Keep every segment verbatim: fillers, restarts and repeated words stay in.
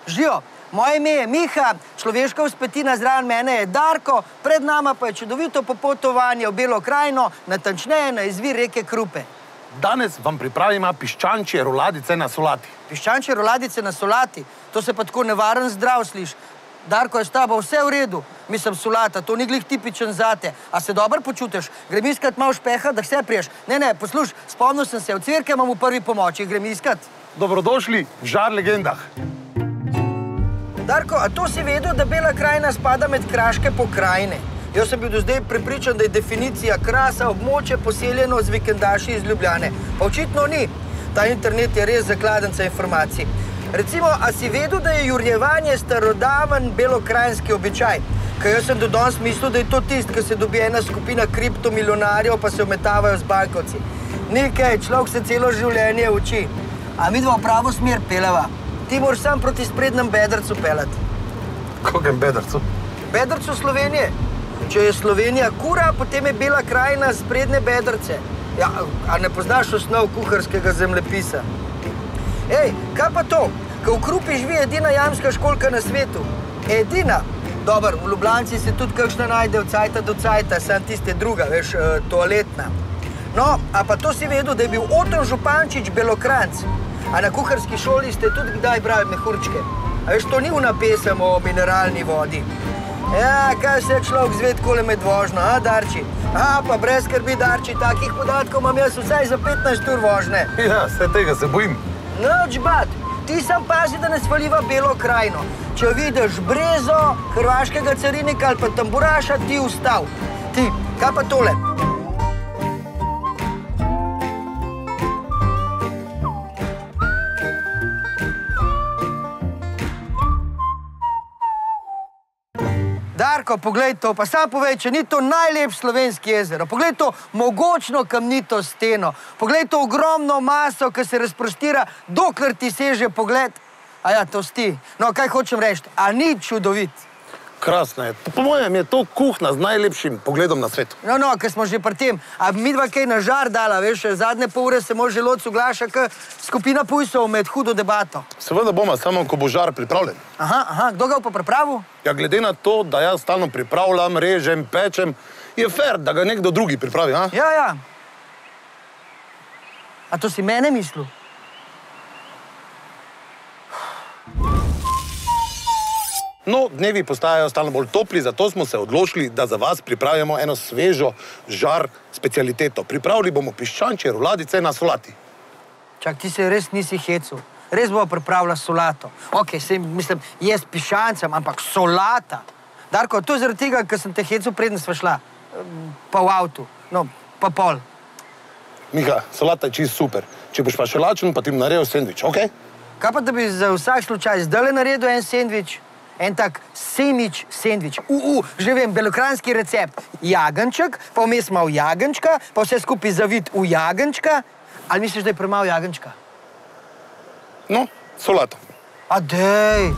Živijo, moje ime je Miha, človeška vzpetina zraven mene je Darko, pred nama pa je čudovito popotovanje v Belo krajino, natančneje na izvir reke Krupe. Danes vam pripravimo piščančje roladice na solati. Piščančje roladice na solati? To se pa tako nevaren zdrav sliš. Darko, je s tabo vse v redu? Mislim, solata, to ni glih tipičen zate. A se dobro počutiš? Grem iskat malo špeha, da vse priješ. Ne, ne, posluš, spomnil sem se, v cvirke imam v prvi pomoči, grem iskat. Dobrodošli v Žar legendah. Darko, a to si vedel, da Bela krajina spada med kraške pokrajine? Jaz sem bil do zdaj prepričan, da je definicija krasa območje poseljeno z vikendaši iz Ljubljane. Pa očitno ni. Ta internet je res zakladenca informacij. Recimo, a si vedel, da je jurjevanje starodaven belokrajinski običaj? Ker jaz sem do danes mislil, da je to tist, ki se dobi ena skupina kriptomilionarjev, pa se ometavajo z bankovci. Nekaj, človek se celo življenje uči. A midva v pravo smer peleva. Ti moraš sam proti sprednjem bedrcu pelati. Kojem bedrcu? Bedrcu Slovenije. Če je Slovenija kura, potem je Bela krajina sprednje bedrce. Ja, a ne poznaš osnov kuharskega zemljepisa? Ej, kaj pa to? Ko v Krupi živi edina jamska školjka na svetu. Edina. Dobar, v Ljubljanci se tudi kakšna najde od cajta do cajta, sam tiste druga, veš, toaletna. No, a pa to si vedel, da je bil Oton Župančič Belokranjc. A na kuharski šoli ste tudi kdaj brali mehurčke? A veš, to ni una pesem o mineralni vodi. Ja, kaj se človek zve takole med vožnjo, a, Darči? A, pa brez skrbi, Darči, takih podatkov imam jaz vsaj za petnajst ur vožnje. Ja, vse tega se bojim. Noč bat, ti sam pazi, da ne svaliva Belo krajino. Če vidiš brezo, hrvaškega carinika ali pa tamburaša, ti ustav. Ti, kaj pa tole? Darko, poglej to, pa sam povej, če ni to najlepši slovenski jezero. Poglej to mogočno kamnito steno. Poglej to ogromno maso, ki se razprostira, dokler ti seže pogled. A ja, to sti. No, kaj hočem reči? A ni čudovit? Krasno je. Po mojem je to kuhna z najlepšim pogledom na svetu. No, no, ker smo že pri tem. A midva kaj na žar dala, veš, zadnje pol ure se moj želodec uglaša, ker skupina pujsov med hudo debato. Seveda bomo, samo ko bo žar pripravljen. Aha, aha, kdo ga bo pa pripravil? Ja, glede na to, da jaz stalno pripravljam, režem, pečem, je fair, da ga nekdo drugi pripravi, a? Ja, ja. A to si mene mislil? No, dnevi postajajo stalno bolj topli, zato smo se odločili, da za vas pripravimo eno svežo žar specialiteto. Pripravili bomo piščančje roladice na solati. Čak, ti se res nisi hecel. Res bomo pripravila solato. Ok, se, mislim, jaz piščancem, ampak solata. Darko, to je zaradi tega, ker sem te hecel, preden sva šla. Pa v avtu. No, pa pol. Miha, solata je čist super. Če boš pa še lačen, pa ti bom naredil sendvič, ok? Kaj pa, da bi za vsak slučaj zdajle naredil en sendvič? En tak semič sendvič. U, u, že vem, belokranjski recept. Jagenček, pa vmes malo jagenčka, pa vse skupaj zavit v jagenčka. Ali misliš, da je premalo jagenčka? No, solato. A dej.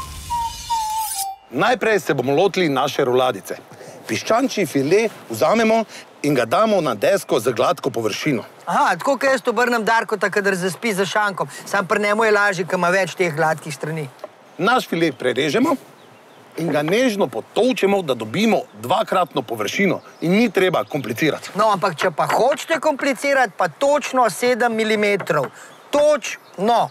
Najprej se bomo lotili naše roladice. Piščančji file vzamemo in ga damo na desko za gladko površino. Aha, tako, kaj jaz obrnem Darko, kadar zaspi za šankom. Sam pri njemu je lažje, ker ima več teh gladkih strani. Naš file prerežemo in ga nežno potolčemo, da dobimo dvakratno površino in ni treba komplicirati. No, ampak če pa hočete komplicirati, pa točno sedem milimetrov. Točno.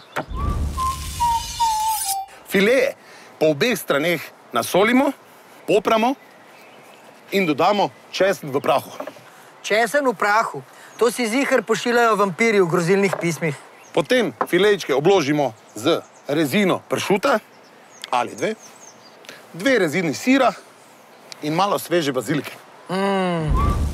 Fileje po obeh straneh nasolimo, popramo in dodamo česen v prahu. Česen v prahu? To si ziher pošiljajo vampiri v grozilnih pismih. Potem filejčke obložimo z rezino pršuta ali dve, dve rezini sira in malo sveže bazilike. Mm.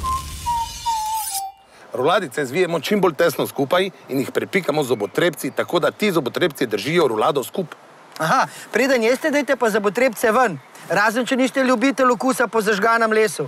Roladice zvijemo čim bolj tesno skupaj in jih prepikamo z zobotrebci, tako da ti zobotrebci držijo rolado skup. Aha, preden jeste, dajte pa zobotrebce ven, razen če niste ljubitelj okusa po zažganem lesu.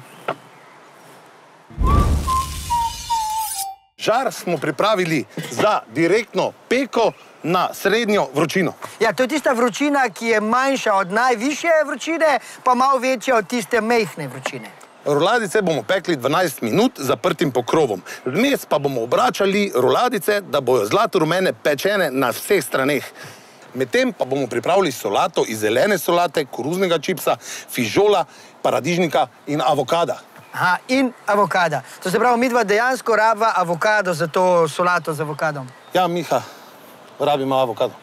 Žar smo pripravili za direktno peko na srednjo vročino. Ja, to je tista vročina, ki je manjša od najvišje vročine, pa malo večja od tiste mejhne vročine. Roladice bomo pekli dvanajst minut z zaprtim pokrovom. Vmes pa bomo obračali roladice, da bojo zlato rumene pečene na vseh straneh. Medtem pa bomo pripravili solato iz zelene solate, koruznega čipsa, fižola, paradižnika in avokada. Aha, in avokada. To se pravi, midva dejansko rabva avokado za to solato z avokadom. Ja, Miha, rabimo avokado.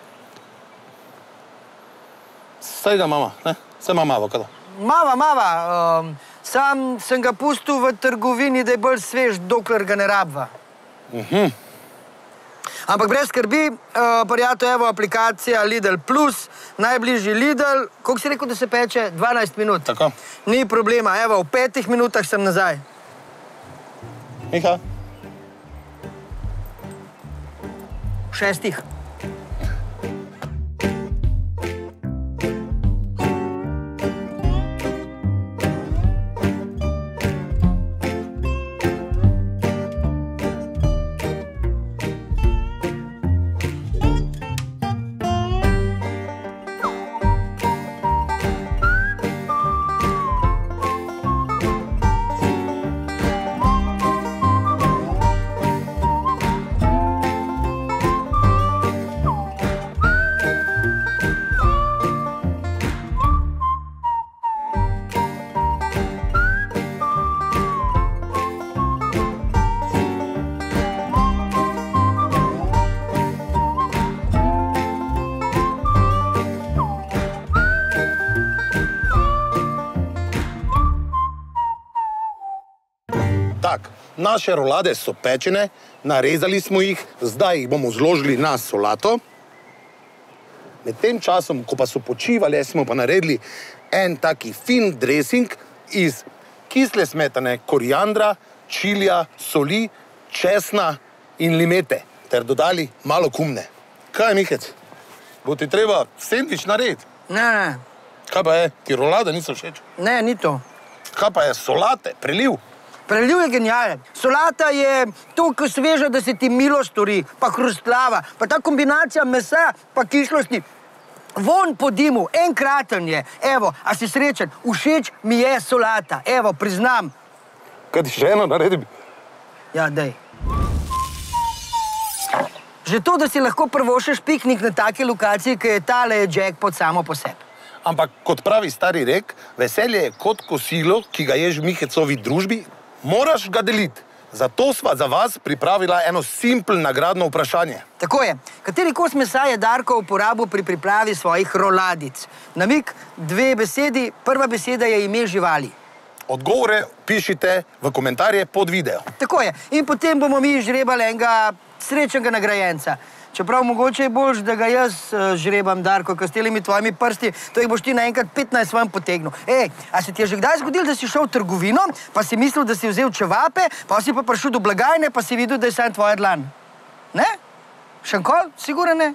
Saj ga mama, ne? Saj mama avokado. Mava, mava. Um, sam sem ga pustil v trgovini, da je bolj svež, dokler ga ne rabva. Mhm. Ampak brez skrbi, uh, prijatelj, evo aplikacija Lidl Plus, najbližji Lidl, koliko si rekel, da se peče? dvanajst minut. Tako. Ni problema, evo, v petih minutah sem nazaj. Miha? V šestih. Tak, naše rolade so pečene, narezali smo jih, zdaj jih bomo zložili na solato. Med tem časom, ko pa so počivali, smo pa naredili en taki fin dressing iz kisle smetane, koriandra, čilija, soli, česna in limete, ter dodali malo kumne. Kaj, Mihec? Bo ti treba sendvič narediti? Ne, ne. Kaj pa je? Ti rolade niso všeč? Ne, ni to. Kaj pa je? Solate, preliv? Preliv je genijalen. Solata je toliko sveža, da se ti milo stori, pa hrustlava, pa ta kombinacija mesa pa kišlosti. Von po dimu, enkraten je. Evo, a si srečen, všeč mi je solata. Evo, priznam. Kaj ti še eno naredim? Ja, dej. Že to, da si lahko prvošeš piknik na take lokaciji, ki je tale jackpot samo po sebi. Ampak, kot pravi stari rek, veselje je kot kosilo, ki ga ješ v Mihecovi družbi, moraš ga deliti. Zato sva za vas pripravila eno simpl nagradno vprašanje. Tako je. Kateri kos mesa je Darko uporabil pri pripravi svojih roladic? Namik, dve besedi, prva beseda je ime živali. Odgovore pišite v komentarje pod video. Tako je. In potem bomo mi žrebali enega srečnega nagrajenca. Čeprav mogoče je boljš, da ga jaz uh, žrebam, Darko, ker s telimi tvojimi prsti, to jih boš ti naenkrat petnajst vam potegnil. Ej, a se ti je že kdaj zgodilo, da si šel v trgovino, pa si mislil, da si vzel čevape, pa si pa prišel do blagajne, pa si videl, da je sam tvoja dlan? Ne? Šankol? Sigurno ne?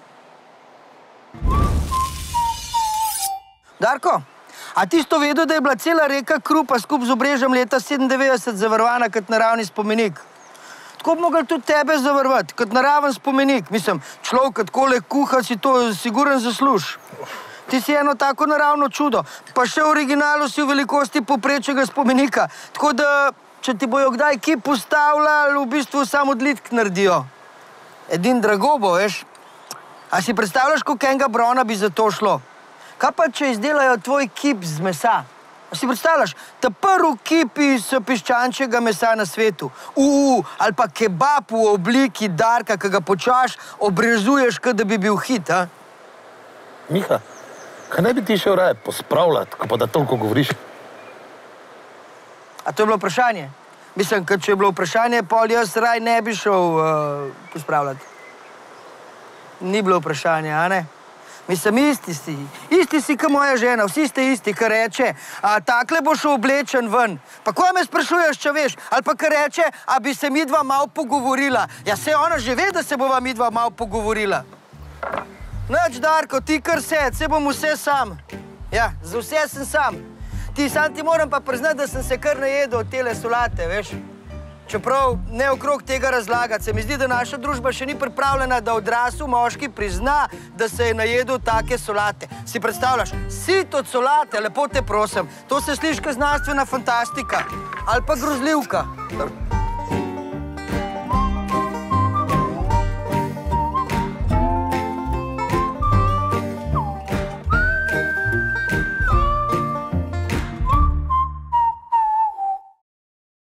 Darko, a ti si to vedel, da je bila cela reka Krupa skup z Obrežjem leta sedemindevetdeset zavarovana kot naravni spomenik? Tako bi mogli tudi tebe zavarovati, kot naraven spomenik. Mislim, človek, kot takole kuha, si to siguren zasluž. Ti si eno tako naravno čudo, pa še v originalu si v velikosti povprečnega spomenika. Tako da, če ti bojo kdaj kje postavljali, v bistvu samo odlitk naredijo. Edin drago bo, veš. A si predstavljaš, koliko enega brona bi za to šlo? Kaj pa, če izdelajo tvoj kip z mesa? A si predstavljaš, ta prvi kip iz piščančjega mesa na svetu. Uu, ali pa kebab v obliki Darka, ki ga počaš, obrezuješ, kot da bi bil hit, a? Miha, kaj ne bi ti šel raje pospravljati, ko pa da toliko govoriš? A to je bilo vprašanje? Mislim, ker če je bilo vprašanje, pol jaz raj ne bi šel uh, pospravljati. Ni bilo vprašanje, a ne? Mislim, isti si. Isti si, kot moja žena. Vsi ste isti, kar reče, a takle boš oblečen ven. Pa ko me sprašuješ, če veš, ali pa kar reče, a bi se midva malo pogovorila. Ja, se ona že ve, da se bova midva malo pogovorila. Nič, Darko, ti kar sed, se bom vse sam. Ja, za vse sem sam. Ti sam ti moram pa priznati, da sem se kar najedel od tele solate, veš. Čeprav ne okrog tega razlagati, se mi zdi, da naša družba še ni pripravljena, da odrasel moški prizna, da se je najedel take solate. Si predstavljaš, sit od solate, lepo te prosim, to se sliši kot znanstvena fantastika ali pa grozljivka.